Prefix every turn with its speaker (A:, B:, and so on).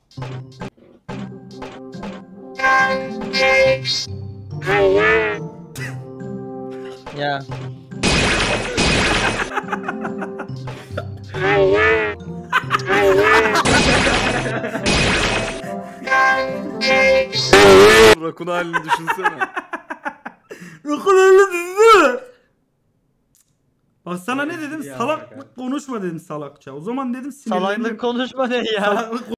A: Ya.
B: Rakun halini düşünsene.
C: Rakun öyle değil mi? Bak sana ne dedim?
D: Ya,
C: Salaklık konuşma dedim salakça. O zaman dedim sinirlendim.
A: Salaklık konuşma ne ya?
C: Salaklık